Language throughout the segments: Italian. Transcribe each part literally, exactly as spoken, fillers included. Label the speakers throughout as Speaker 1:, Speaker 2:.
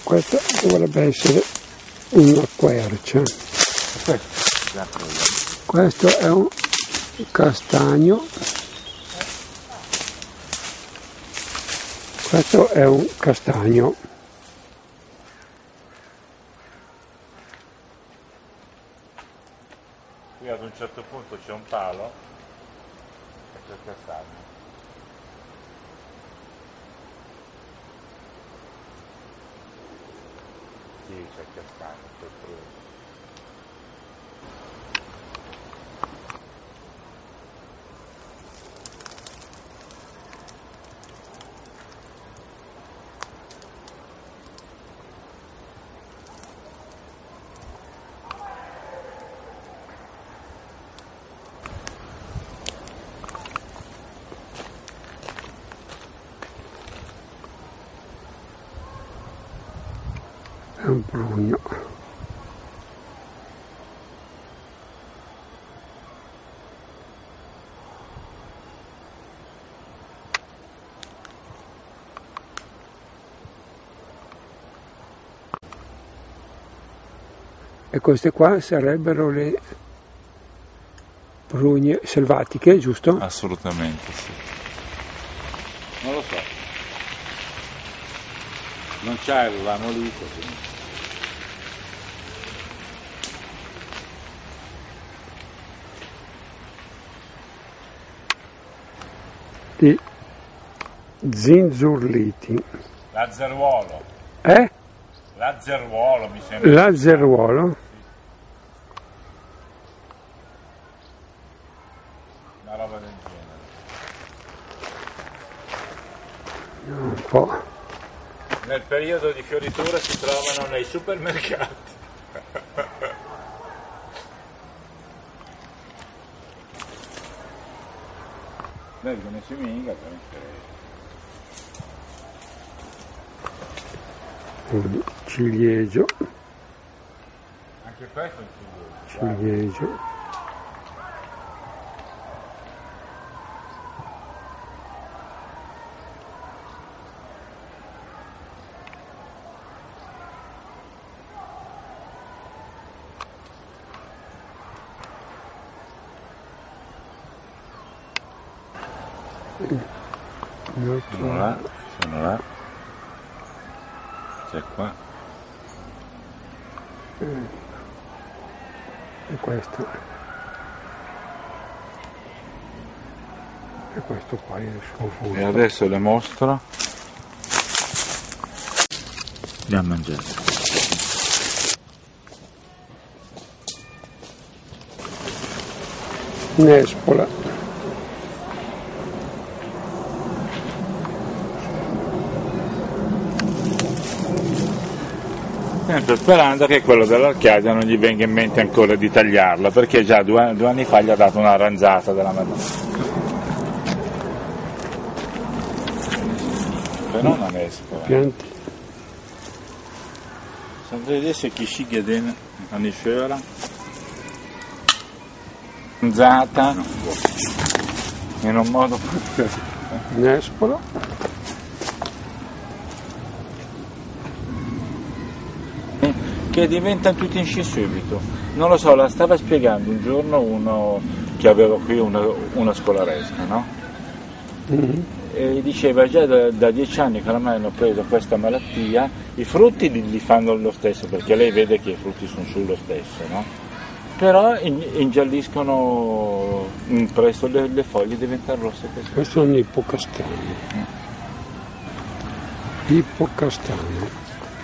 Speaker 1: Questa dovrebbe essere una quercia. Questo è un castagno. Questo è un castagno.
Speaker 2: Qui ad un certo punto c'è un palo e c'è il castagno. Sì, c'è il castagno, c'è il pruno.
Speaker 1: È un prugno. E queste qua sarebbero le prugne selvatiche, giusto?
Speaker 2: Assolutamente sì. Non lo so. Non c'è il lanolito, quindi.
Speaker 1: Di zinzurliti.
Speaker 2: Lazzeruolo.
Speaker 1: Eh?
Speaker 2: Lazzeruolo mi sembra.
Speaker 1: Lazzeruolo?
Speaker 2: Una roba del genere.
Speaker 1: Un po'.
Speaker 2: Nel periodo di fioritura si trovano nei supermercati. Vengono si minga,
Speaker 1: Un ciliegio.
Speaker 2: anche questo è un ciliegio.
Speaker 1: Ciliegio.
Speaker 2: Sono là, sono là, c'è qua.
Speaker 1: E questo. E questo qua è il suo fusto.
Speaker 2: E adesso le mostro. Li ha mangiati.
Speaker 1: Nespola.
Speaker 2: Sempre sperando che quello dell'Arcadia non gli venga in mente ancora di tagliarla, perché già due, due anni fa gli ha dato una ranzata della Madonna. Però non esco.
Speaker 1: Pianti.
Speaker 2: Se vedesse chi sceglie den a sciora, ranzata in un modo
Speaker 1: Nespola.
Speaker 2: che diventano tutti in sci subito. Non lo so, la stava spiegando un giorno uno che aveva qui una, una scolaresca, no?
Speaker 1: Mm-hmm.
Speaker 2: E diceva già da, da dieci anni che ormai hanno preso questa malattia, i frutti li, li fanno lo stesso, perché lei vede che i frutti sono sullo stesso, no? Però in, ingialliscono presto, le, le foglie diventano rosse così.
Speaker 1: Questo è un ippocastano. Mm. Ippocastano.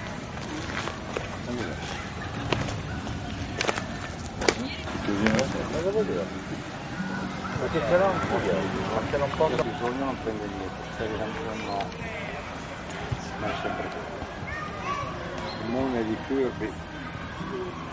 Speaker 2: Perché c'era un po' di ma c'era un po' di
Speaker 3: bisogno non prende niente, stai vedendo no, ma è sempre così. Il mondo è di più e qui